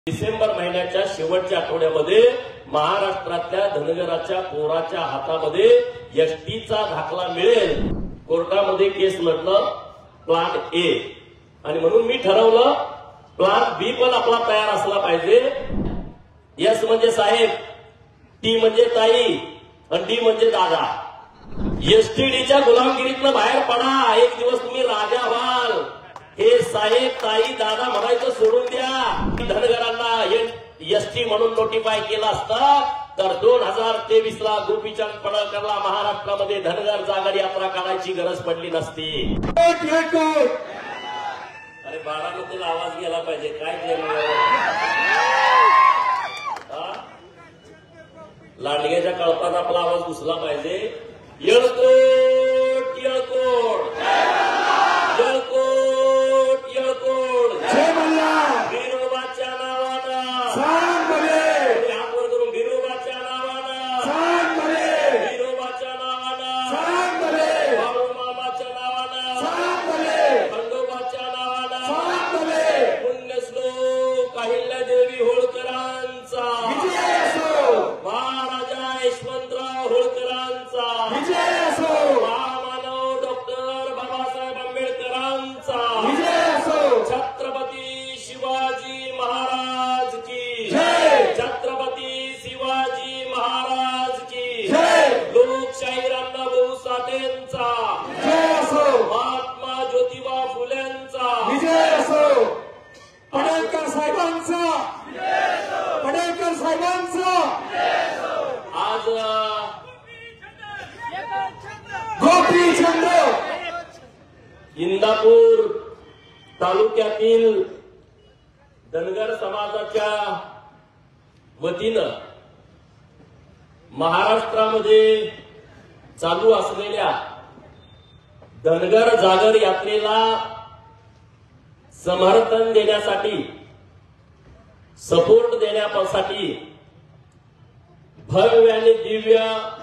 डिसेंबर महिन्याच्या शेवटच्या आठवड्यामध्ये महाराष्ट्रातल्या धनगराच्या पोराच्या हातामध्ये एसटीचा दाखला मिळेल. कोर्टामध्ये केस लढणं प्लॅन ए आणि म्हणून मी ठरवलं प्लॅन बी पण आपला तयार असला पाहिजे. एस म्हणजे साहेब, टी म्हणजे ताई आणि डी म्हणजे दादा. एसटीडीच्या गुलामगिरीतनं बाहेर पडा. एक दिवस तुम्ही राजा व्हाल. हे साहेब ताई दादा म्हणायचं सोडून द्या. धनगरांना एसटी म्हणून नोटिफाय केलं असतं तर 2023 ला गोपीचंद पडळकरला महाराष्ट्रामध्ये धनगर जागर यात्रा काढायची गरज पडली नसती. अरे बाळाबद्दल आवाज गेला पाहिजे. काय लांडग्याच्या कळपात आपला आवाज घुसला पाहिजे. येळकोट येळकोट येळकोट येळकोट बिरोबाच्या नावानं यावर करून बिरोबाच्या नावानं बिरोबाच्या नावानं बाळूमामाच्या नावानं खंडोबाच्या नावानं पुण्यश्लोक अहिल्यादेवी होळकरांचा महाराजा यशवंतराव होळकरांचा महामानव डॉक्टर बाबासाहेब आंबेडकरांचा छत्रपती शिवाजी महाराज की छत्रपती शिवाजी महाराज की लोकशाही रामभाऊ साठेंचा महात्मा ज्योतिबा फुलेंचा पडळकर साहेबांचा पडळकर साहेबांचा आज गोपीचंद इंदापूर तालुक्यातील धनगर समाजाच्या वतीनं महाराष्ट्रामध्ये चालू असलेल्या धनगर जागर यात्रेला समर्थन देण्यासाठी सपोर्ट देण्यासाठी भव्य आणि दिव्य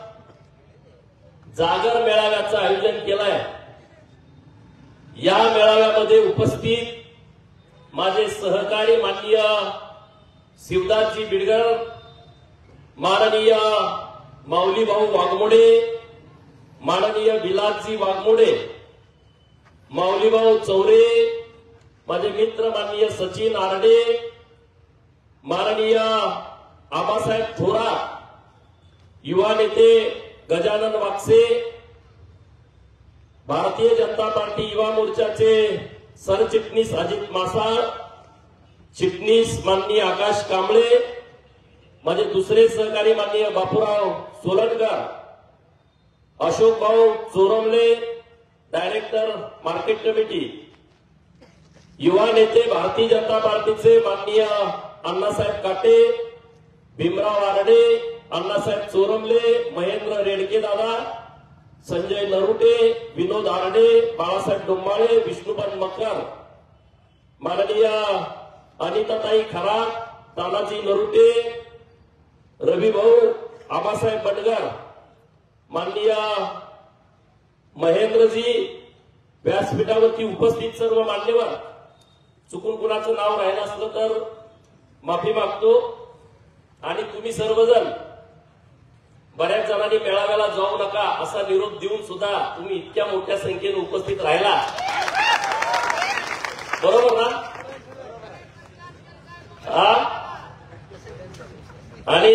जागर मेळाव्याचं आयोजन केलंय. या मेळाव्यामध्ये उपस्थित माझे सहकारी माननीय शिवदासजी बिडगर, माननीय माऊलीभाऊ वाघमोडे, माननीय विलासजी वाघमोडे, माऊलीभाऊ चौरे, माझे मित्र माननीय सचिन आरडे, माननीय आबासाहेब थोरात, युवा नेते गजानन वागसे, भारतीय जनता पार्टी युवा मोर्चाचे सरचिटणीस अजित मासाळ, चिटणीस माननीय आकाश कांबळे, माझे दुसरे सहकारी माननीय बापूराव सोलनकर, अशोक भाऊ चोरमले, डायरेक्टर मार्केट कमिटी, युवा नेते भारतीय जनता पार्टीचे माननीय अण्णासाहेब काटे, भीमराव आरडे, अण्णासाहेब चोरमले, महेंद्र रेडके दादा, संजय नरुटे, विनोद आरडे, बाळासाहेब डोंबाळे, विष्णुपन मकर, माननीय अनिताताई खरात, तानाजी नरुटे, रविभाऊ आबासाहेब बंडगर, माननीय महेंद्रजी, व्यासपीठावरती उपस्थित सर्व मान्यवर, चुकून कुणाचं नाव राहिलं असलं तर माफी मागतो. आणि तुम्ही सर्वजण बऱ्याच जणांनी मेळाव्याला जाऊ नका असा निरोप देऊन सुद्धा तुम्ही इतक्या मोठ्या संख्येने उपस्थित राहिला, बरोबर ना? आणि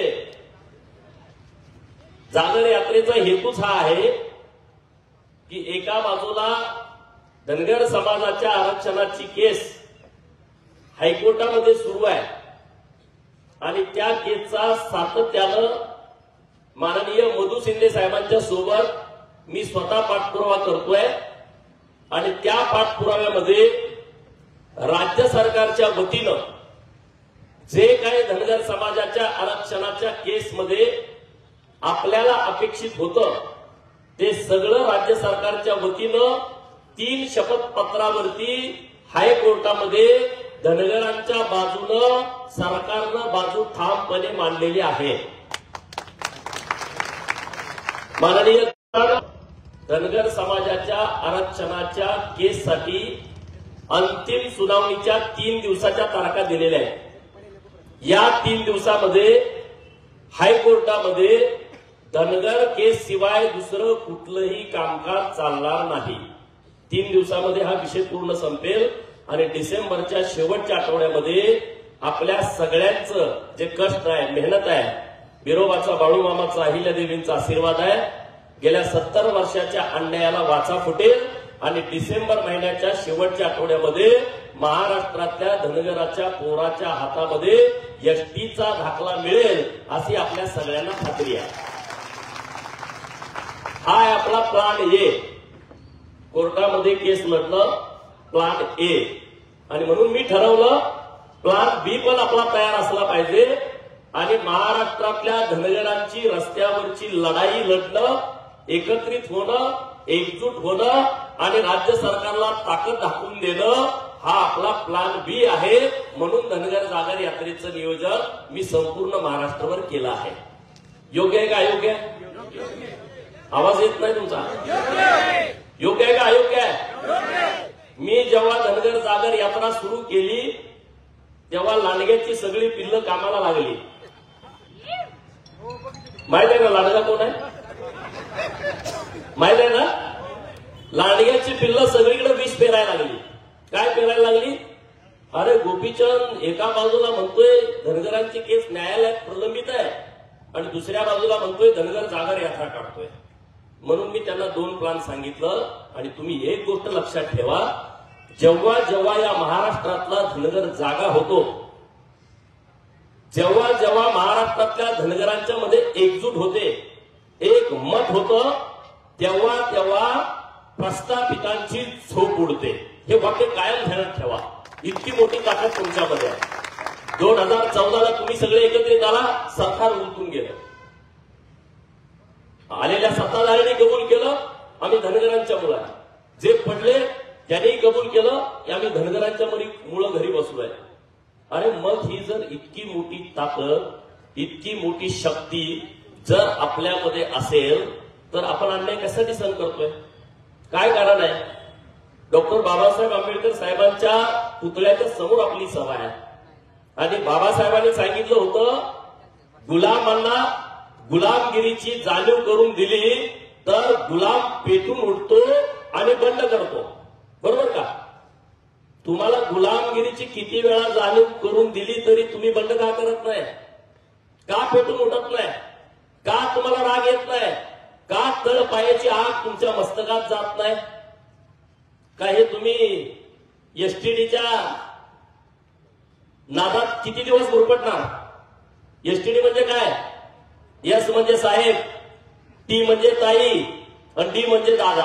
जागर यात्रेचा हेतूच हा आहे की एका बाजूला धनगर समाजाच्या आरक्षणाची केस हायकोर्टामध्ये सुरू आहे आणि त्या केसचा सातत्यानं माननीय मधु शिंदे साहेबांच्या सोबत मी स्वतः पाठपुरावा करतोय. आणि त्या पाठपुराव्यामध्ये राज्य सरकारच्या वतीनं जे काही धनगर समाजाच्या आरक्षणाच्या केसमध्ये आपल्याला अपेक्षित होतं ते सगळं राज्य सरकारच्या वतीनं 3 शपथपत्रावरती हायकोर्टामध्ये धनगरांच्या बाजूनं सरकारनं बाजू ठामपणे मांडलेली आहे. माननीय धनगर समाजाच्या आरक्षणाच्या केससाठी अंतिम सुनावणीच्या 3 दिवसाच्या तारखा दिलेल्या आहेत. या 3 दिवसामध्ये हायकोर्टामध्ये धनगर केस शिवाय दुसरं कुठलंही कामकाज चालणार नाही. 3 दिवसामध्ये हा विषय पूर्ण संपेल आणि डिसेंबरच्या शेवटच्या आठवड्यामध्ये आपल्या सगळ्यांचं जे कष्ट आहे, मेहनत आहे, बिरोबाचा, बाळूमामाचा, अहिल्यादेवींचा आशीर्वाद आहे, गेल्या 70 वर्षाच्या अन्यायाला वाचा फुटेल आणि डिसेंबर महिन्याच्या शेवटच्या आठवड्यामध्ये महाराष्ट्रातल्या धनगराच्या पोराच्या हातामध्ये एसटीचा दाखला मिळेल अशी आपल्या सगळ्यांना खात्री आहे. हा आहे आपला प्लान ए. कोर्टामध्ये केस लढणं प्लान ए. आणि म्हणून मी ठरवलं प्लान बी पण आपला तयार असला पाहिजे आणि महाराष्ट्रातल्या धनगरांची रस्त्यावरची लढाई लढणं, एकत्रित होणं, एकजूट होणं आणि राज्य सरकारला ताकद दाखवून देणं हा आपला प्लान बी आहे. म्हणून धनगर जागर यात्रेचं नियोजन मी संपूर्ण महाराष्ट्रावर केलं आहे. योग्य आहे का अयोग्य आहे? आवाज येत नाही तुमचा. योग्य आहे का अयोग्य आहे? मी जेव्हा धनगर जागर यात्रा सुरू केली तेव्हा लांडग्याची सगळी पिल्लं कामाला लागली. माहित आहे ना लांडगा कोण आहे? माहित आहे ना? लांडग्याची पिल्लं सगळीकडे विष पेरायला लागली. काय पेरायला लागली? अरे गोपीचंद एका बाजूला म्हणतोय धनगरांची केस न्यायालयात प्रलंबित आहे आणि दुसऱ्या बाजूला म्हणतोय धनगर जागर यात्रा काढतोय. म्हणून मी त्यांना 2 प्लान सांगितलं. आणि तुम्ही एक गोष्ट लक्षात ठेवा, जेव्हा जेव्हा या महाराष्ट्रातला धनगर जागा होतो, जेव्हा जेव्हा महाराष्ट्रातल्या धनगरांच्या मध्ये एकजूट होते, एक मत होतं, तेव्हा तेव्हा प्रस्थापितांची झोप उडते. हे वाक्य कायम ध्यानात ठेवा. इतकी मोठी ताकद तुमच्यामध्ये आहे. 2014ला तुम्ही सगळे एकत्रित आला, सरकार उलटून गेलं. आलेल्या सत्ताधाऱ्यांनी कबूल केलं आम्ही धनगरांच्या मुलाला, जे पडले त्यांनी कबूल केलं की आम्ही धनगरांच्या मुळे घरी बसलोय. अरे मग ही जर इतकी मोठी ताकद, इतकी मोठी शक्ती जर आपल्यामध्ये असेल तर आपण अन्याय कशासाठी सहन करतोय? काय कारण आहे? डॉक्टर बाबासाहेब आंबेडकर साहेबांच्या पुतळ्याच्या समोर आपली सभा आहे आणि बाबासाहेबांनी सांगितलं होतं, गुलामांना गुलामगिरीची जाणीव करून दिली तर गुलाम पेटून उठतो आणि बंड करतो. बरोबर का? तुम्हाला गुलामगिरीची किती वेळा जाणीव करून दिली तरी तुम्ही बंड का करत नाही? का पेटून उठत नाही? का तुम्हाला राग येत नाही? का तळ पायाची आग तुमच्या मस्तकात जात नाही? का हे तुम्ही एसटीडीच्या नादात किती दिवस गुरपटणार? एसटीडी म्हणजे काय? एस म्हणजे साहेब, टी म्हणजे ताई आणि डी म्हणजे दादा.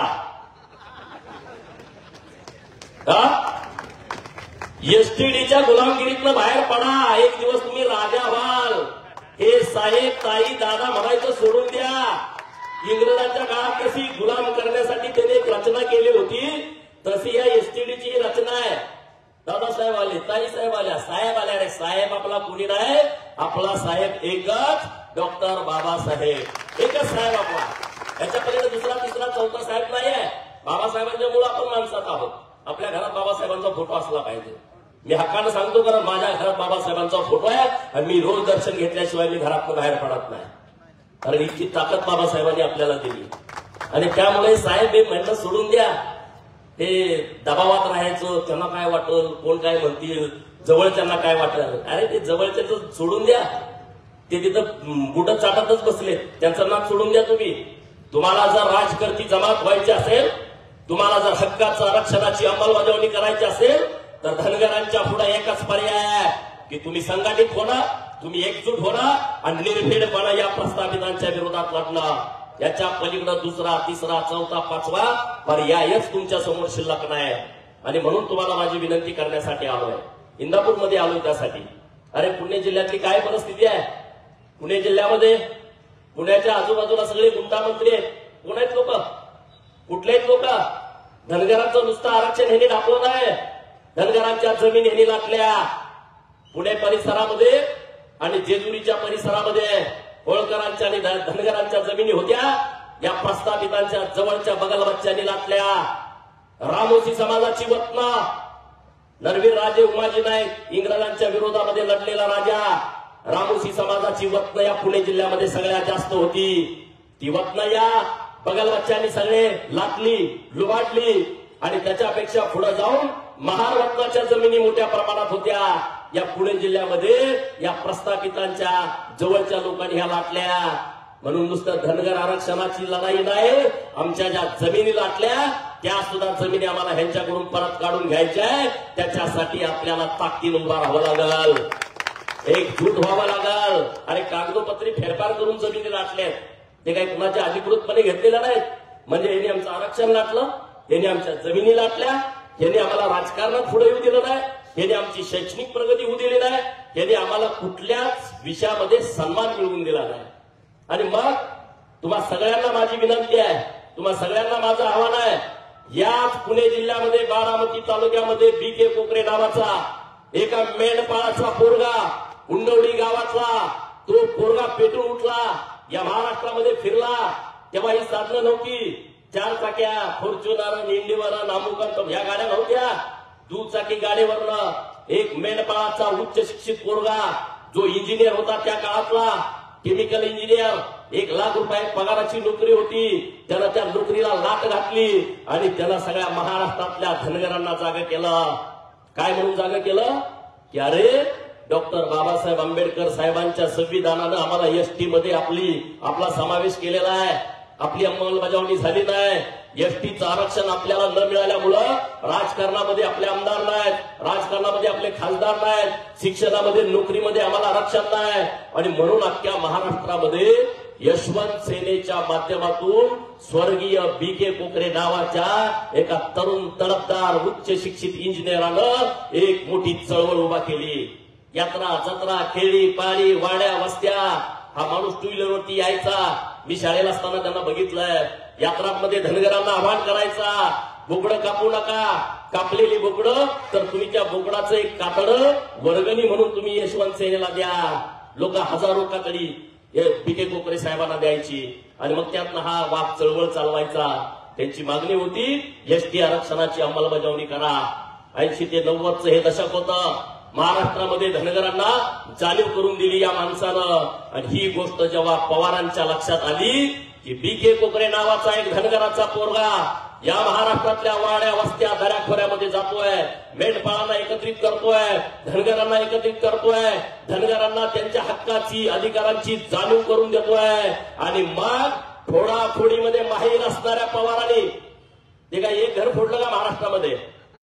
एसटीडीच्या गुलामगिरीतनं बाहेर पडा. एक दिवस तुम्ही राजा व्हाल. हे साहेब, ताई, दादा म्हणायचं सोडून द्या. इंग्रजांच्या काळात कशी गुलाम करण्यासाठी त्याने एक रचना केली होती, तशी या एसटीडीची ही रचना आहे. दादासाहेब आले, ताईसाहेब आल्या, साहेब आल्या. रे साहेब आपला कुणी नाही, आपला साहेब एकच, डॉक्टर बाबासाहेब. एकच साहेब आपला. याच्यापर्यंत दुसरा, तिसरा, चौथा साहेब नाही आहे. बाबासाहेबांच्या मुळे आपण माणसात आहोत. आपल्या घरात बाबासाहेबांचा फोटो असला पाहिजे. मी हक्कानं सांगतो, कारण माझ्या घरात बाबासाहेबांचा फोटो आहे आणि मी रोज दर्शन घेतल्याशिवाय मी घरातून बाहेर पडत नाही. कारण इतकी ताकद बाबासाहेबांनी आपल्याला दिली. आणि त्यामुळे साहेब हे म्हणणं सोडून द्या. ते दबावात राहायचं, त्यांना काय वाटल, कोण काय म्हणतील, जवळच्यांना काय वाटल. अरे ते जवळच्याच सोडून द्या. ते तिथं बुट चाटतच बसले, त्यांचं नाक सोडून द्या तुम्ही. तुम्हाला जर राजकर्ती जमात व्हायची असेल, तुम्हाला जर हक्काचं आरक्षणाची अंमलबजावणी करायची असेल तर धनगरांच्या पुढे एकच पर्याय आहे की तुम्ही संघटित होणं, तुम्ही एकजूट होणं आणि निर्भीडपणा या प्रस्थापितांच्या विरोधात लढणं. याच्या पलीकडे दुसरा, तिसरा, चौथा, पाचवा पर्यायच तुमच्या समोर शिल्लक नाही. आणि म्हणून तुम्हाला माझी विनंती करण्यासाठी आलोय. इंदापूरमध्ये आलोय त्यासाठी. अरे पुणे जिल्ह्यातली काय परिस्थिती आहे? पुणे जिल्ह्यामध्ये, पुण्याच्या आजूबाजूला सगळे गुंडामंत्री आहेत. कोण आहेत लोक? कुठले आहेत लोक? धनगरांचं नुसतं आरक्षण ह्यांनी दाखवलं आहे. धनगरांच्या जमीन ह्यांनी लाटल्या. पुणे परिसरामध्ये आणि जेजुरीच्या परिसरामध्ये होळकरांच्या आणि धनगरांच्या जमिनी होत्या. या प्रस्थापितांच्या जवळच्या बगलबच्च्यांनी लाटल्या. रामोशी समाजाची वतनं नरवीर राजे उमाजी नाईक इंग्रजांच्या विरोधामध्ये लढलेला राजा, रामोशी समाजाची वतन या पुणे जिल्ह्यामध्ये सगळ्यात जास्त होती. ती वतन या बगलबच्च्यांनी सगळे लाटली, लुबाडली आणि त्याच्यापेक्षा पुढे जाऊन महार वतनाच्या जमिनी मोठ्या प्रमाणात होत्या. या पुणे जिल्ह्यामध्ये या प्रस्थापितांच्या जवळच्या लोकांनी ह्या लाटल्या. म्हणून नुसतं धनगर आरक्षणाची लढाई नाही, आमच्या ज्या जमिनी लाटल्या त्या सुद्धा जमिनी आम्हाला ह्यांच्याकडून परत काढून घ्यायच्या आहे. त्याच्यासाठी आपल्याला ताकदीने उभा राहावं लागल, एकजूट व्हावं लागल. आणि कागदोपत्री फेरफार करून जमिनी लाटल्यात, ते काही कुणाच्या अधिकृतपणे घेतलेल्या नाहीत. म्हणजे यांनी आमचं आरक्षण लाटलं, यांनी आमच्या जमिनी लाटल्या, यांनी आम्हाला राजकारणात पुढे येऊ दिलं नाही, यांनी आमची शैक्षणिक प्रगती होऊ दिली नाही, यांनी आम्हाला कुठल्याच विषयामध्ये सन्मान मिळवून दिला नाही. आणि मग तुम्हा सगळ्यांना माझी विनंती आहे, तुम्हा सगळ्यांना माझं आव्हान आहे, याच पुणे जिल्ह्यामध्ये बारामती तालुक्यामध्ये बी.के. कोकरे नावाचा एका मेंढपाळाचा पोरगा, उंडवडी गावातला तो पोरगा पेटून उठला, या महाराष्ट्रामध्ये फिरला. तेव्हा ही साधनं नव्हती, 4 चाक्या, फॉर्च्युनर, इंडिवर, नामुकंत ह्या गाड्या नव्हत्या. दुचाकी गाडीवरनं एक मेंढपाळाचा उच्च शिक्षित पोरगा, जो इंजिनियर होता त्या काळातला, केमिकल इंजिनियर, 1 लाख रुपये पगाराची नोकरी होती, त्यानं त्या नोकरीला लाट घातली आणि त्यानं सगळ्या महाराष्ट्रातल्या धनगरांना जागा केलं. काय म्हणून जागा केलं की अरे डॉक्टर बाबासाहेब आंबेडकर साहेबांच्या संविधानानं आम्हाला एसटी मध्ये आपला समावेश केलेला आहे, आपली अंमलबजावणी झाली नाही. एसटीचं आरक्षण आपल्याला न मिळाल्यामुळं राजकारणामध्ये आपले आमदार नाहीत, राजकारणामध्ये आपले खासदार नाहीत, शिक्षणामध्ये नोकरीमध्ये आम्हाला आरक्षण नाही. आणि म्हणून अख्ख्या महाराष्ट्रामध्ये यशवंत सेनेच्या माध्यमातून स्वर्गीय बी.के. कोकरे नावाच्या एका तरुण तडफदार उच्च शिक्षित इंजिनियरानं एक मोठी चळवळ उभा केली. यात्रा, जत्रा, खेळी, पाळी, वाड्या, वस्त्या, हा माणूस 2 व्हीलरवरती यायचा. मी शाळेला असताना त्यांना बघितलंय. यात्रांमध्ये धनगरांना आवाहन करायचा, बोकडं कापू नका, कापलेली बोकडं तर तुम्ही त्या बोकडाचं एक कातडं वर्गणी म्हणून तुम्ही यशवंत सेनेला द्या. लोक हजारो कातडी बी.के. कोकरे साहेबांना द्यायची आणि मग त्यातनं हा वाक चळवळ चालवायचा. त्यांची मागणी होती एसटी आरक्षणाची अंमलबजावणी करा. 80 ते 90चं हे दशक होतं. महाराष्ट्रामध्ये धनगरांना जाणीव करून दिली या माणसानं. आणि ही गोष्ट जेव्हा पवारांच्या लक्षात आली की बी.के. कोकरे नावाचा एक धनगराचा पोरगा या महाराष्ट्रातल्या वाड्या, वस्त्या, दऱ्याखोऱ्यामध्ये जातोय, मेंढपाळांना एकत्रित करतोय, धनगरांना एकत्रित करतोय, धनगरांना त्यांच्या हक्काची, अधिकारांची जाणीव करून देतोय. आणि मग फोडाफोडीमध्ये माहीर असणाऱ्या पवारांनी ते काय एक घर फोडलं का महाराष्ट्रामध्ये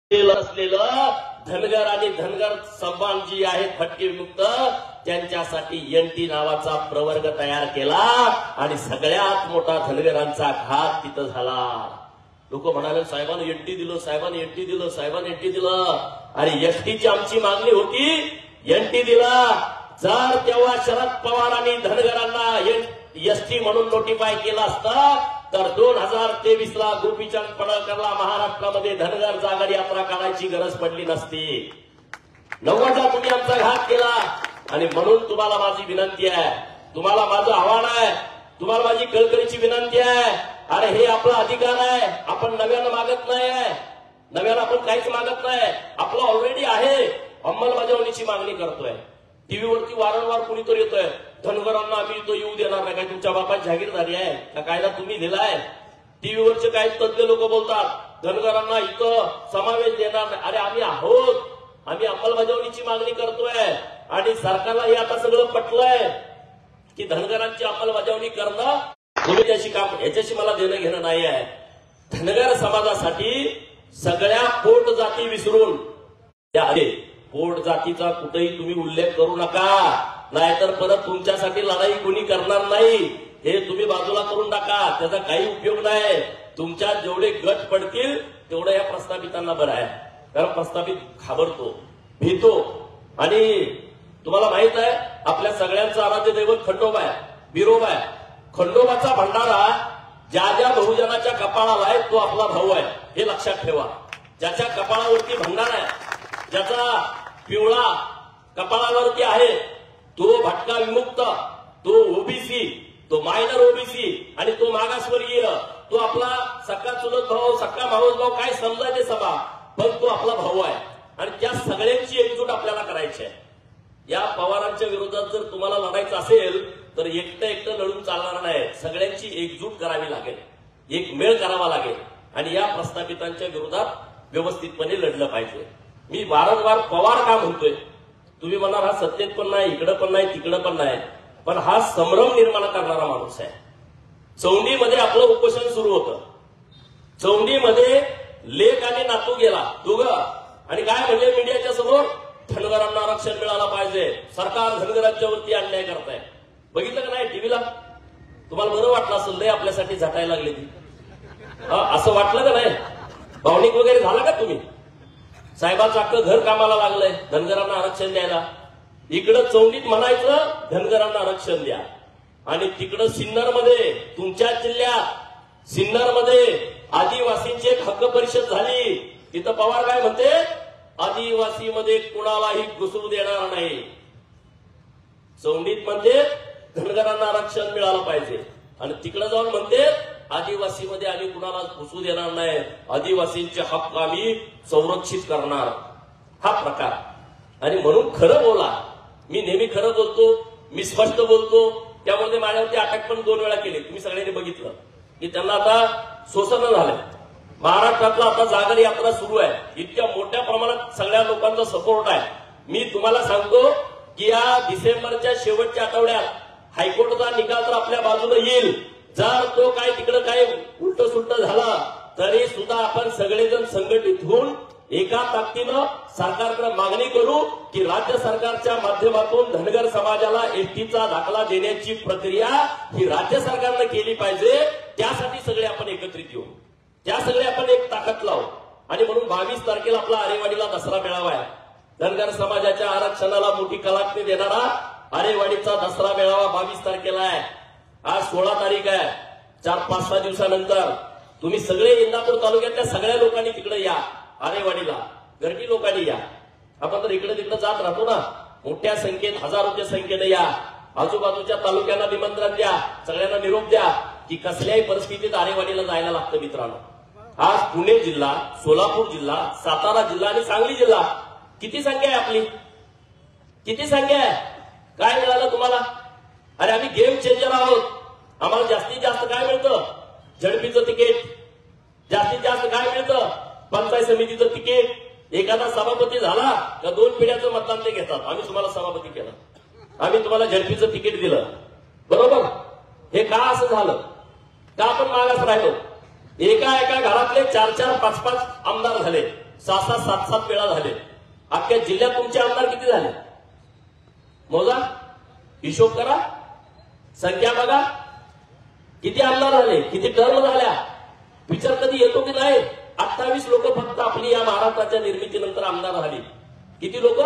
असलेलं धनगर आणि धनगर सन्मान जी आहेत फटके विमुक्त, त्यांच्यासाठी एनटी नावाचा प्रवर्ग तयार केला आणि सगळ्यात मोठा धनगरांचा घात तिथं झाला. लोक म्हणाले साहेबांनी एनटी दिलं, साहेबांनी एनटी दिलं, साहेबांनी एनटी दिलं. आणि एसटीची आमची मागणी होती, एनटी दिला. जर तेव्हा शरद पवारांनी धनगरांना एसटी म्हणून नोटिफाय केलं असतं तर 2023ला गोपीचंद पडळकरला महाराष्ट्रामध्ये धनगर जागर यात्रा काढायची गरज पडली नसती. 90ला तुम्ही आमचा घात केला. आणि म्हणून तुम्हाला माझी विनंती आहे, तुम्हाला माझं आव्हान आहे, तुम्हाला माझी कळकळीची विनंती आहे. अरे हे आपला अधिकार आहे, आपण नव्यानं मागत नाही, नव्यानं आपण काहीच मागत नाही, आपलं ऑलरेडी आहे. अंमलबजावणीची मागणी करतोय. टीव्हीवरती वारंवार कुणीतरी येतोय, धनगरांना आम्ही इथं येऊ देणार नाही. काय तुमच्या बापाची जागीरदारी आहे का? कायदा तुम्ही दिलाय? टीव्हीवरचे काही तज्ञ लोक बोलतात धनगरांना इथं समावेश देणार नाही. अरे आम्ही आहोत, आम्ही अंमलबजावणीची मागणी करतोय. आणि सरकारला हे आता सगळं पटलंय की धनगरांची अंमलबजावणी करणं तुम्ही त्याशी काम, याच्याशी मला देणं घेणं नाही आहे. धनगर समाजासाठी सगळ्या पोट जाती विसरून त्या पोट जातीचा कुठेही तुम्ही उल्लेख करू नका, नाहीतर परत तुमच्यासाठी लढाई कोणी करणार नाही. हे तुम्ही बाजूला करून टाका, त्याचा काही उपयोग नाही. तुमच्या जेवढे गट पडतील तेवढं या प्रस्थापितांना बरं आहे. कारण प्रस्थापित घाबरतो, भीतो. आणि तुम्हाला माहित आहे आपल्या सगळ्यांचं आराध्य दैवत खंडोबा आहे, बिरोबा आहे. खंडोबाचा भंडारा ज्या ज्या बहुजनाच्या कपाळाला आहे तो आपला भाऊ आहे, हे लक्षात ठेवा. ज्याच्या कपाळावरती भंडारा आहे, ज्याचा पिवळा कपाळावरती आहे, तो भटका विमुक्त, तो ओबीसी, तो मायनर ओबीसी आणि तो मागासवर्गीय, तो आपला सक्का चुलत भाऊ, सक्का मावस भाऊ, काय समजायचे सभा, पण तो आपला भाऊ आहे. आणि त्या सगळ्यांची एकजूट आपल्याला करायची आहे. या पवारांच्या विरोधात जर तुम्हाला लढायचं असेल तर एकटं लढून चालणार नाही. सगळ्यांची एकजूट करावी लागेल, एक मेळ करावा लागेल आणि या प्रस्थापितांच्या विरोधात व्यवस्थितपणे लढलं पाहिजे. मी वारंवार पवार का म्हणतोय? तुम्ही म्हणाल हा सत्तेत पण नाही, इकडं पण नाही, तिकडं पण नाही, पण हा संभ्रम निर्माण करणारा माणूस आहे. चौंडीमध्ये आपलं उपोषण सुरू होतं. चौंडीमध्ये लेक आणि नातू गेला दोघं, आणि काय म्हणजे मीडियाच्या समोर धनगरांना आरक्षण मिळालं पाहिजे, सरकार धनगरांच्या वरती अन्याय करत आहे. बघितलं का नाही टीव्हीला? तुम्हाला बरं वाटलं असेल, लय आपल्यासाठी झटायला लागले ती. असं वाटलं का नाही? भावनिक वगैरे झाला का तुम्ही? साहेबांचं अख्खं घर कामाला लागलंय धनगरांना आरक्षण द्यायला. इकडं चौंडीत म्हणायचं धनगरांना आरक्षण द्या, आणि तिकडं सिन्नरमध्ये, तुमच्या जिल्ह्यात सिन्नरमध्ये आदिवासींची एक हक्क परिषद झाली. तिथं पवार काय म्हणते? आदिवासीमध्ये कुणालाही घुसू देणार नाही. चौंडीत म्हणते धनगरांना आरक्षण मिळालं पाहिजे, आणि तिकडे जाऊन म्हणते आदिवासीमध्ये आम्ही कुणाला घुसू देणार नाही, आदिवासींचे हक्क आम्ही संरक्षित करणार. हा प्रकार. आणि म्हणून खरं बोला. मी नेहमी खरं बोलतो, मी स्पष्ट बोलतो. त्यामध्ये माझ्यावरती अटक पण 2 वेळा केली. तुम्ही सगळ्यांनी बघितलं की त्यांना आता सोसणं झालंय. महाराष्ट्रातला आता जागर यात्रा सुरू आहे. इतक्या मोठ्या प्रमाणात सगळ्या लोकांचा सपोर्ट आहे. मी तुम्हाला सांगतो की या डिसेंबरच्या शेवटच्या आठवड्यात हायकोर्टचा निकाल तर आपल्या बाजूने येईल. जर तो काय तिकडं काय उलट सुलट झाला तरी सुद्धा आपण सगळेजण संघटित होऊन एका ताकदीनं सरकारकडे मागणी करू की राज्य सरकारच्या माध्यमातून धनगर समाजाला एसटीचा दाखला देण्याची प्रक्रिया ही राज्य सरकारनं केली पाहिजे. त्यासाठी सगळे आपण एकत्रित येऊ, त्या सगळे आपण एक ताकद लावू. आणि म्हणून 22 तारखेला आपला आरेवाडीला दसरा मेळावा आहे. धनगर समाजाच्या आरक्षणाला मोठी कलाटणी देणारा आरेवाडीचा दसरा मेळावा 22 तारखेला आहे. आज 16 तारीख आहे. 4-5-6 दिवसानंतर तुम्ही सगळे इंदापूर तालुक्यातल्या सगळ्या लोकांनी तिकडे या, आरेवाडीला गर्दी लोकांनी या. आपण तर इकडे तिकडे जात राहतो ना, मोठ्या संख्येत हजारोच्या संख्येने या. आजूबाजूच्या तालुक्यांना निमंत्रण द्या, सगळ्यांना निरोप द्या की कसल्याही परिस्थितीत आरेवाडीला जायला लागतं. मित्रांनो, आज पुणे जिल्हा, सोलापूर जिल्हा, सातारा जिल्हा आणि सांगली जिल्हा, किती संख्या आहे आपली? किती संख्या आहे? काय मिळालं तुम्हाला? अरे आम्ही गेम चेंजर आहोत. आम्हाला जास्तीत जास्त काय मिळतं? झडपीचं तिकीट. जास्तीत जास्त काय मिळतं? पंचायत समितीचं तिकीट. एखादा सभापती झाला का 2 पिढ्याचं मतदान ते घेतात. आम्ही तुम्हाला सभापती केलं, आम्ही तुम्हाला झडपीचं तिकीट दिलं, बरोबर? हे का असं झालं? का आपण मागास राहिलो? एका घरातले 4-4, 5-5 आमदार झाले, 6-6, 7-7 वेळा झाले. अख्ख्या जिल्ह्यात तुमचे आमदार किती झाले? मोजा, हिशोब करा, संख्या बघा, किती आमदार झाले, किती टर्म झाल्या. विचार कधी येतो की नाही? 28 लोक फक्त आपली या महाराष्ट्राच्या निर्मितीनंतर आमदार झाली. किती लोक?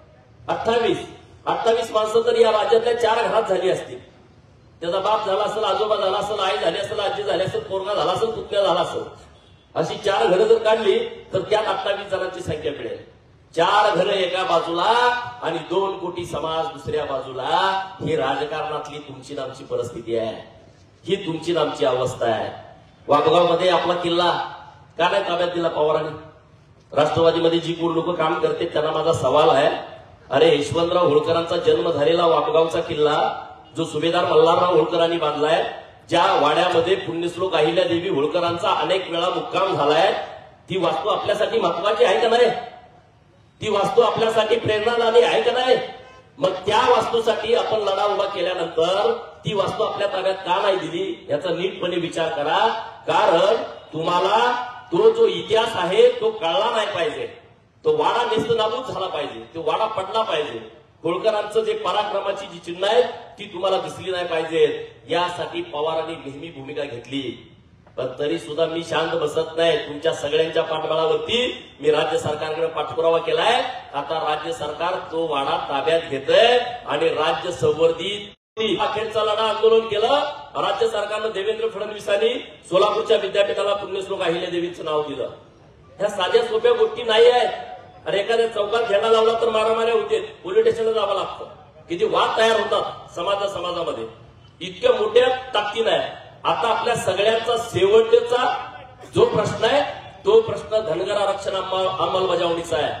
28 माणसं तर या राज्यातल्या 4 घरात झाली असतील. त्याचा बाप झाला असेल, आजोबा झाला असेल, आई झाली असेल, आजी झाली असेल, पोरगा झाला असेल, पुतण्या झाला असेल. अशी 4 घरं जर काढली तर त्यात 28 जणांची संख्या मिळेल. 4 घरं एका बाजूला आणि 2 कोटी समाज दुसऱ्या बाजूला. ही राजकारणातली तुमची नामची परिस्थिती आहे, ही तुमची नामची अवस्था आहे. वाघगावमध्ये आपला किल्ला का नाही ताब्यात दिला पवारांनी? राष्ट्रवादीमध्ये जी कोण लोक काम करते त्यांना माझा सवाल आहे, अरे यशवंतराव होळकरांचा जन्म झालेला वाघगावचा किल्ला जो सुभेदार मल्हारराव होळकरांनी बांधलाय, ज्या वाड्यामध्ये पुण्यश्लोक अहिल्यादेवी होळकरांचा अनेक वेळा मुक्काम झालाय, ती वास्तू आपल्यासाठी महत्वाची आहे का नाही? ती वास्तू आपल्यासाठी प्रेरणादायी आहे का नाही? मग त्या वास्तूसाठी आपण लढा उभा केल्यानंतर ती वास्तू आपल्या ताब्यात का नाही दिली याचा नीटपणे विचार करा. कारण तुम्हाला तो जो इतिहास आहे तो कळला नाही पाहिजे. तो वाडा नेस्तनाबूत झाला पाहिजे, तो वाडा पडला पाहिजे. होळकरांचं जे पराक्रमाची जी चिन्ह आहेत ती तुम्हाला दिसली नाही पाहिजे. यासाठी पवारांनी नेहमी भूमिका घेतली. पण तरी सुद्धा मी शांत बसत नाही. तुमच्या सगळ्यांच्या पाठबळावरती मी राज्य सरकारकडे पाठपुरावा केलाय. आता राज्य सरकार तो वाडा ताब्यात घेतंय आणि राज्य संवर्धित अखेरचा लढा आंदोलन केलं. राज्य सरकारनं देवेंद्र फडणवीसांनी सोलापूरच्या विद्यापीठाला पुण्यश्लोक अहिल्यादेवीचं नाव दिलं. ह्या साध्या सोप्या गोष्टी नाही आहेत. आणि एखाद्या चौकात झेंडा लावला तर मारामाऱ्या होते, पोलीस स्टेशनला जावं लागतं. किती वाद तयार होतात समाजामध्ये. इतक्या मोठ्या ताकदीनं आहे. आता आपल्या सगळ्यांचा शेवटचा जो प्रश्न आहे तो प्रश्न धनगर आरक्षण अंमलबजावणीचा आहे.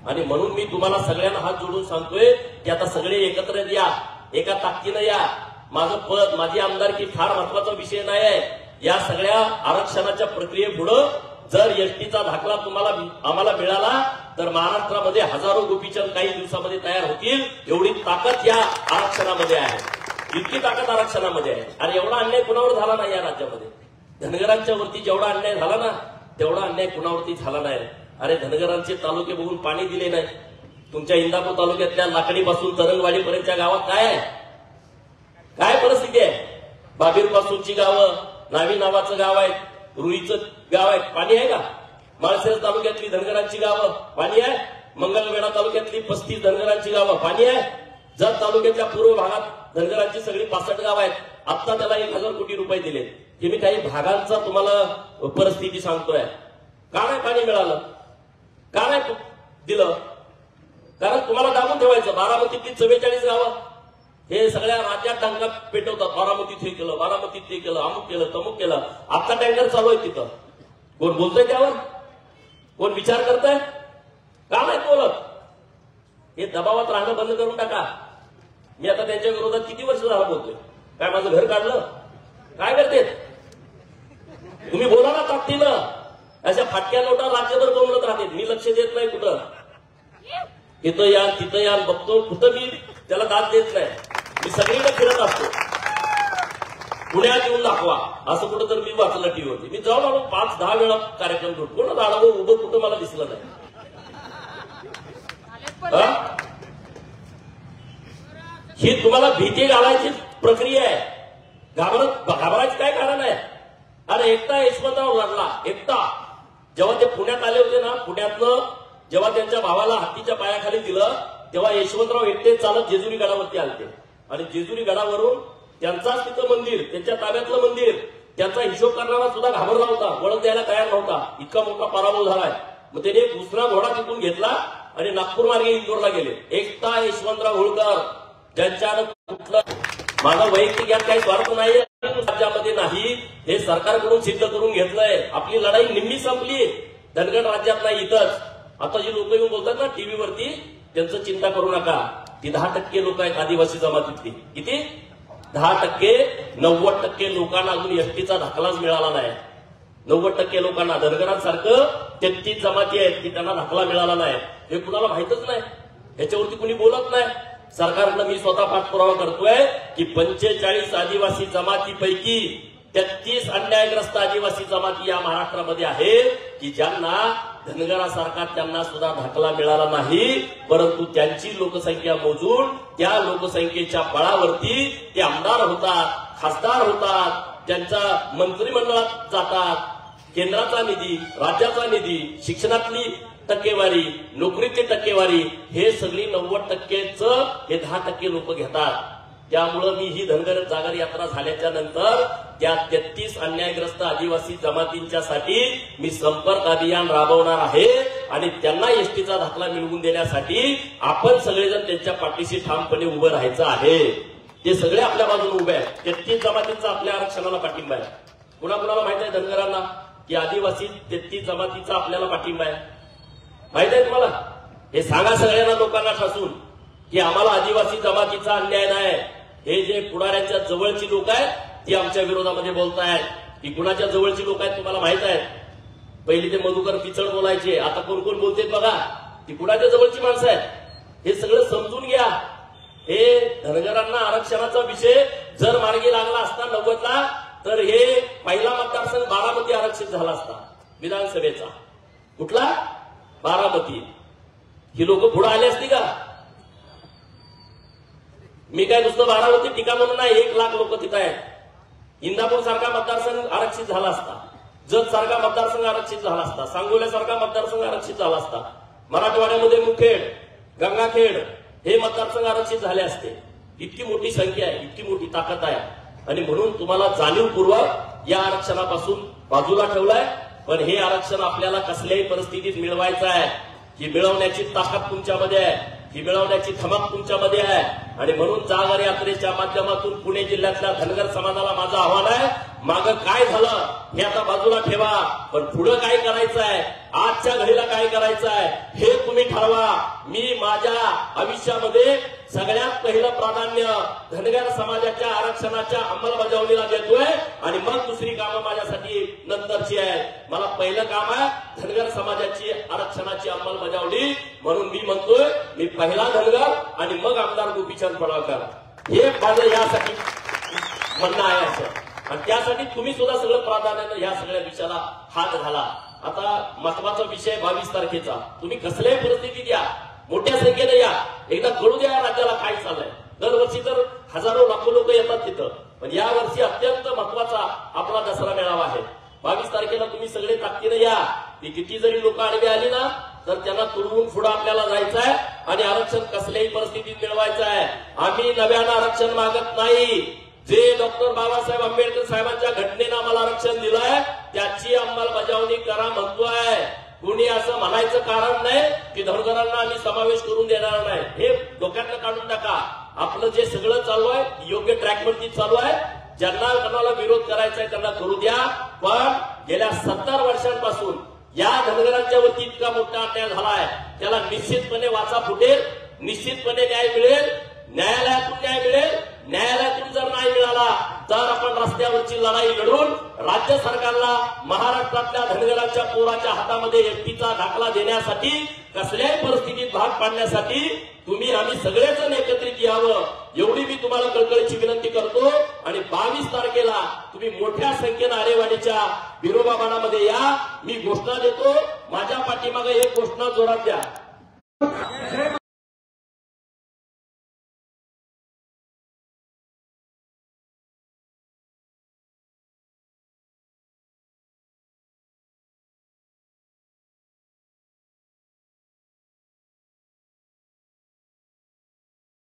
आणि म्हणून मी तुम्हाला सगळ्यांना हात जोडून सांगतोय की आता सगळे एकत्र या, एका ताकदीनं या. माझं पद, माझी आमदारकी फार महत्वाचा विषय नाही आहे. या सगळ्या आरक्षणाच्या प्रक्रियेपुढं जर एसटीचा दाखला आम्हाला मिळाला तर महाराष्ट्रामध्ये हजारो गोपीचंद काही दिवसामध्ये तयार होतील. एवढी ताकद या आरक्षणामध्ये आहे, इतकी ताकद आरक्षणामध्ये आहे. आणि एवढा अन्याय कुणावर झाला नाही या राज्यामध्ये. धनगरांच्या वरती जेवढा अन्याय झाला ना तेवढा अन्याय कुणावरती झाला नाही. अरे धनगरांचे तालुके बघून पाणी दिले नाही. तुमच्या इंदापूर तालुक्यातल्या लाकडीपासून तरंगवाडीपर्यंतच्या गावात काय आहे, काय परिस्थिती आहे? बाबीर पासूनची गावं, नावी नावाचं गाव आहे, रुईचं गाव आहे, पाणी आहे का? माळशिरस तालुक्यातली धनगरांची गावं पाणी आहे. मंगळवेढा तालुक्यातली 35 धनगरांची गावं पाणी आहे. जत तालुक्याच्या पूर्व भागात धनगरांची सगळी 65 गाव आहेत. आता त्याला 1000 कोटी रुपये दिले. हे मी काही भागांचा तुम्हाला परिस्थिती सांगतोय. का नाही पाणी मिळालं, का नाही दिलं? कारण तुम्हाला दाबून ठेवायचं. बारामतीतली 44 गावं हे सगळ्या राज्यात डंका पेटवतात. बारामतीत हे केलं, बारामतीत ते केलं, अमुक केलं, तमुक केलं. आता टँकर चालू आहे तिथं. कोण बोलतंय त्यावर? कोण विचार करताय? का नाही बोलत? हे दबावात राहणं बंद करून टाका. मी आता त्यांच्या विरोधात किती वर्ष झालं बोलतोय. काय माझं घर काढलं? काय करते तुम्ही? बोला ना ताकदीनं. अशा फाटक्या नोटा राज्यभर बोलत राहते. मी लक्ष देत नाही कुठं. इथं या तिथं या बघतो, कुठं मी त्याला दाद देत नाही. मी सगळीकडे फिरत असतो. पुण्यात येऊन दाखवा असं कुठं तर मी वाचलं टीव्हीवरती. मी जाऊन आलो 5-10 वेळा कार्यक्रम करतो. कोण आडवं उभं कुठं मला दिसलं नाही. ही तुम्हाला भीती घालायची प्रक्रिया आहे. घाबरायचं काय कारण आहे? अरे एकटा यशवंतराव लढला, एकटा. जेव्हा ते पुण्यात आले होते ना, पुण्यातनं जेव्हा त्यांच्या भावाला हत्तीच्या पायाखाली दिलं तेव्हा यशवंतराव एकटे चालत जेजुरी गडावरती आलते. आणि जेजुरी गडावरून त्यांचाच तिथं मंदिर, त्यांच्या ताब्यातलं मंदिर, त्यांचा हिशोब करणारा सुद्धा घाबरला होता, वळत द्यायला तयार नव्हता. इतका मोठा पराभव झालाय. मग त्याने दुसरा घोडा तिथून घेतला आणि नागपूर मार्गे इंदोरला गेले. एकटा यशवंतराव होळकर, ज्यांच्यानं कुठलं माझा वैयक्तिक यात काही स्वार्थ नाही, राज्यामध्ये नाही, हे सरकारकडून सिद्ध करून घेतलंय. आपली लढाई निम्मी संपली. धनगर राज्यात नाही, इथंच. आता जी लोक येऊन बोलतात ना टीव्हीवरती, त्यांचं चिंता करू नका. ती 10% लोक आहेत आदिवासी जमातीतली. किती? 10%. 90% लोकांना अजून एसटीचा दाखलाच मिळाला नाही. 90% लोकांना. धनगरांसारखं 33 जमाती आहेत की त्यांना दाखला मिळाला नाही. हे कुणाला माहितच नाही. याच्यावरती कुणी बोलत नाही. सरकारनं मी स्वतः पाठपुरावा करतोय की 45 आदिवासी जमातीपैकी 33 अन्यायग्रस्त आदिवासी जमाती या महाराष्ट्रामध्ये आहेत की ज्यांना धनगरासारखा त्यांना सुद्धा दाखला मिळाला नाही. परंतु त्यांची लोकसंख्या मोजून त्या लोकसंख्येच्या बळावरती ते आमदार होतात, खासदार होतात, त्यांच्या मंत्रिमंडळात जातात. केंद्राचा निधी, राज्याचा निधी, शिक्षणातली टक्केवारी, नोकरीची टक्केवारी, हे सगळी 90%चं हे 10% लोक घेतात. त्यामुळं मी ही धनगर जागर यात्रा झाल्याच्या नंतर त्या 33 अन्यायग्रस्त आदिवासी जमातींच्यासाठी मी संपर्क अभियान राबवणार आहे. आणि त्यांना एसटीचा दाखला मिळवून देण्यासाठी आपण सगळेजण त्यांच्या पाठीशी ठामपणे उभं राहायचं आहे. ते सगळे आपल्या बाजूने उभे आहेत. 33 जमातींचा आपल्या आरक्षणाला पाठिंबा आहे. कुणाकुणाला माहित आहे धनगरांना की आदिवासी 33 जमातीचा आपल्याला पाठिंबा आहे? माहित आहे तुम्हाला? हे सांगा सगळ्यांना, लोकांना ठासून, की आम्हाला आदिवासी जमातीचा अन्याय नाही. हे जे पुढाऱ्यांच्या जवळची लोक आहेत ती आमच्या विरोधामध्ये बोलतायत. की कुणाच्या जवळची लोक आहेत तुम्हाला माहित आहे? पहिली ते मधुकर पिचड बोलायचे, आता कोण कोण बोलतेत बघा. ती कुणाच्या जवळची माणसं आहेत. हे सगळं समजून घ्या. हे धनगरांना आरक्षणाचा विषय जर मार्गी लागला असता 90ला तर हे पहिला मतदारसंघ बारामती आरक्षित झाला असता विधानसभेचा. कुठला? बारामती. ही लोक पुढे आली असती का? मी काय नुसतं बारामती टीका म्हणून नाही, 1 लाख लोक तिथं आहेत. इंदापूर सारखा मतदारसंघ आरक्षित झाला असता, जत सारखा मतदारसंघ आरक्षित झाला असता, सांगोल्यासारखा मतदारसंघ आरक्षित झाला असता, मराठवाड्यामध्ये मुखेड, गंगाखेड हे मतदारसंघ आरक्षित झाले असते. इतकी मोठी संख्या आहे, इतकी मोठी ताकद आहे. आणि म्हणून तुम्हाला जाणीवपूर्वक या आरक्षणापासून बाजूला ठेवलाय. पण हे आरक्षण आपल्याला कसल्याही परिस्थितीत मिळवायचं आहे. ही मिळवण्याची ताकद तुमच्यामध्ये आहे, ही मिळवण्याची धमक तुमच्यामध्ये आहे. आणि म्हणून जागर यात्रेच्या माध्यमातून पुणे जिल्ह्यातल्या धनगर समाजाला माझं आव्हान आहे, मागं काय झालं हे आता बाजूला ठेवा, पण पुढं काय करायचं आहे, आजच्या घडीला काय करायचं आहे हे तुम्ही ठरवा. मी माझ्या आयुष्यामध्ये सगळ्यात पहिलं प्राधान्य धनगर समाजाच्या आरक्षणाच्या अंमलबजावणीला देतोय आणि मग दुसरी कामं माझ्यासाठी नंतरची आहे. मला पहिलं काम आहे धनगर समाजाची आरक्षणाची अंमलबजावणी. म्हणून मी म्हणतोय मी पहिला धनगर आणि मग आमदार गोपीचंद पडळकर, हे माझं यासाठी म्हणणं आहे असं. आणि त्यासाठी तुम्ही सुद्धा सगळं प्राधान्यानं या सगळ्या विषयाला हात घाला. आता महत्वाचा विषय 22 तारखेचा. तुम्ही कसल्याही परिस्थितीत या, मोठ्या संख्येने या, एकदा कळू द्या राज्याला काय चाललंय. दरवर्षी तर हजारो लाखो लोक येतात तिथं, पण या वर्षी अत्यंत महत्वाचा आपला दसरा मेळावा आहे. 22 तारखेला तुम्ही सगळे ताकदीने या. ती किती जरी लोक आडवी आली ना तर त्यांना तुडवून पुढे आपल्याला जायचं आहे आणि आरक्षण कसल्याही परिस्थितीत मिळवायचं आहे. आम्ही नव्यानं आरक्षण मागत नाही. जे डॉक्टर बाबासाहेब आंबेडकर साहेबांच्या घटनेनं आम्हाला आरक्षण दिलंय त्याची अंमलबजावणी करा म्हणतोय. कुणी असं म्हणायचं कारण नाही की धनगरांना आम्ही समावेश करून देणार नाही. हे डोक्यातनं काढून टाका. आपलं जे सगळं चालू आहे योग्य ट्रॅकवरती चालू आहे. ज्यांना कोणाला विरोध करायचा आहे त्यांना करू द्या, पण गेल्या 70 वर्षांपासून या धनगरांच्या वरती इतका मोठा अन्याय झालाय त्याला निश्चितपणे वाचा फुटेल, निश्चितपणे न्याय मिळेल. न्यायालयातून न्याय मिळेल. न्यायालयातून जर नाही मिळाला तर आपण रस्त्यावरची लढाई लढून राज्य सरकारला महाराष्ट्रातल्या धनगरांच्या पोराच्या हातामध्ये एसटीचा दाखला देण्यासाठी कसल्याही परिस्थितीत भाग पाडण्यासाठी तुम्ही आम्ही सगळेजण एकत्रित यावं एवढी मी तुम्हाला कळकळीची विनंती करतो. आणि 22 तारखेला तुम्ही मोठ्या संख्येनं आरेवाडीच्या विरोबा बाणामध्ये या. मी घोषणा देतो, माझ्या पाठीमागे एक घोषणा जोरात द्या.